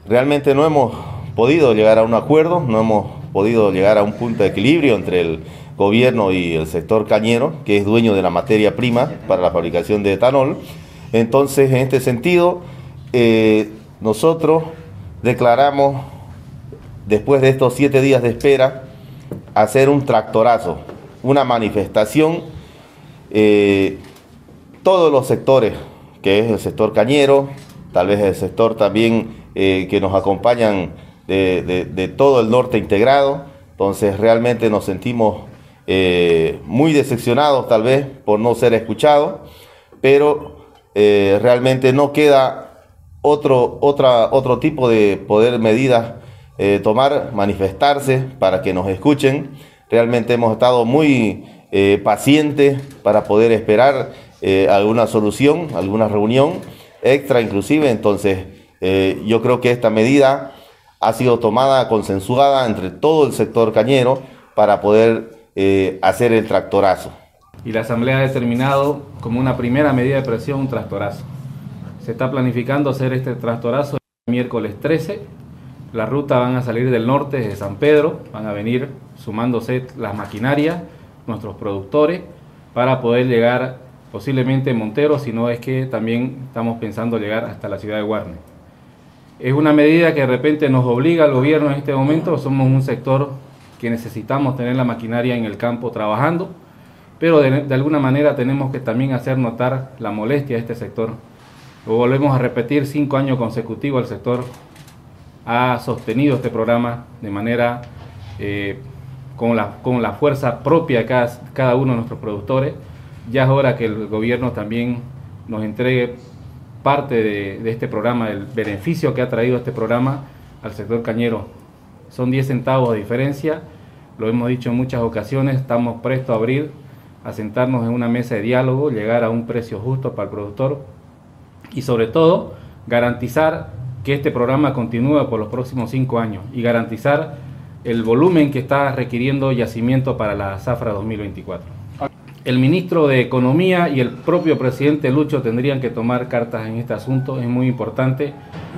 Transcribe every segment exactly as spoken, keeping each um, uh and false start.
realmente no hemos podido llegar a un acuerdo, no hemos podido llegar a un punto de equilibrio entre el gobierno y el sector cañero, que es dueño de la materia prima para la fabricación de etanol. Entonces, en este sentido, eh, nosotros declaramos, después de estos siete días de espera, hacer un tractorazo, una manifestación, eh, todos los sectores, que es el sector cañero, tal vez el sector también eh, que nos acompañan de, de, de todo el norte integrado. Entonces realmente nos sentimos eh, muy decepcionados tal vez por no ser escuchados, pero eh, realmente no queda otro, otra, otro tipo de poder medidas eh, tomar, manifestarse para que nos escuchen. Realmente hemos estado muy eh, pacientes para poder esperar eh, alguna solución, alguna reunión extra inclusive. Entonces eh, yo creo que esta medida ha sido tomada, consensuada entre todo el sector cañero para poder eh, hacer el tractorazo. Y la Asamblea ha determinado como una primera medida de presión un tractorazo. Se está planificando hacer este tractorazo el miércoles trece. La ruta van a salir del norte, desde San Pedro, van a venir sumándose las maquinarias, nuestros productores, para poder llegar posiblemente a Montero, si no es que también estamos pensando llegar hasta la ciudad de Guarne. Es una medida que de repente nos obliga al gobierno en este momento. Somos un sector que necesitamos tener la maquinaria en el campo trabajando, pero de, de alguna manera tenemos que también hacer notar la molestia de este sector. Lo volvemos a repetir, cinco años consecutivos el sector ha sostenido este programa de manera eh, con, la, con la fuerza propia de cada, cada uno de nuestros productores. Ya es hora que el gobierno también nos entregue parte de, de este programa, el beneficio que ha traído este programa al sector cañero. Son diez centavos de diferencia, lo hemos dicho en muchas ocasiones, estamos prestos a abrir, a sentarnos en una mesa de diálogo, llegar a un precio justo para el productor y sobre todo garantizar que este programa continúe por los próximos cinco años y garantizar el volumen que está requiriendo yacimiento para la zafra dos mil veinticuatro. El ministro de Economía y el propio presidente Lucho tendrían que tomar cartas en este asunto, es muy importante.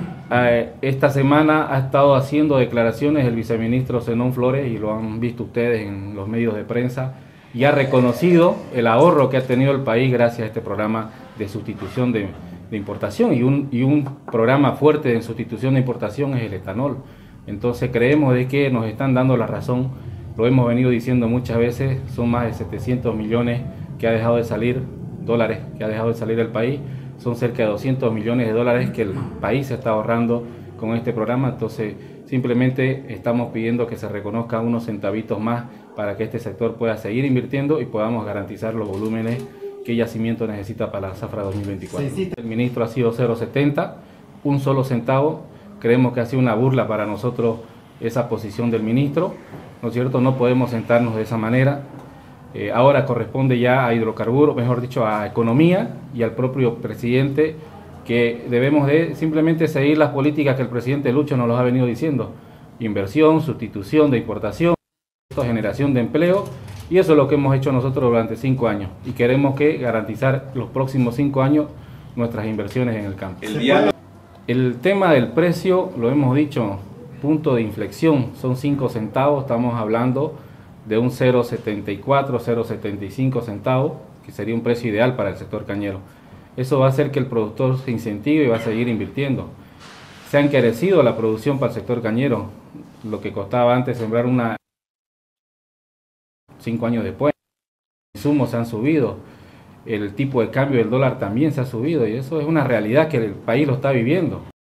Eh, esta semana ha estado haciendo declaraciones el viceministro Zenón Flores, y lo han visto ustedes en los medios de prensa, y ha reconocido el ahorro que ha tenido el país gracias a este programa de sustitución de, de importación, y un, y un programa fuerte de sustitución de importación es el etanol. Entonces creemos de que nos están dando la razón. Lo hemos venido diciendo muchas veces, son más de setecientos millones que ha dejado de salir, dólares que ha dejado de salir del país, son cerca de doscientos millones de dólares que el país se está ahorrando con este programa. Entonces simplemente estamos pidiendo que se reconozcan unos centavitos más para que este sector pueda seguir invirtiendo y podamos garantizar los volúmenes que yacimiento necesita para la zafra dos mil veinticuatro. Sí, sí. El ministro ha sido cero coma setenta, un solo centavo. Creemos que ha sido una burla para nosotros esa posición del ministro, ¿no es cierto? No podemos sentarnos de esa manera. Eh, ahora corresponde ya a hidrocarburos, mejor dicho, a economía y al propio presidente, que debemos de simplemente seguir las políticas que el presidente Lucho nos los ha venido diciendo: inversión, sustitución de importación, generación de empleo, y eso es lo que hemos hecho nosotros durante cinco años y queremos que garantizar los próximos cinco años nuestras inversiones en el campo. El, día... el tema del precio, lo hemos dicho, punto de inflexión, son cinco centavos, estamos hablando de un cero coma setenta y cuatro, cero coma setenta y cinco centavos, que sería un precio ideal para el sector cañero. Eso va a hacer que el productor se incentive y va a seguir invirtiendo. Se ha encarecido la producción para el sector cañero, lo que costaba antes sembrar una cinco años después. Los insumos se han subido, el tipo de cambio del dólar también se ha subido, y eso es una realidad que el país lo está viviendo.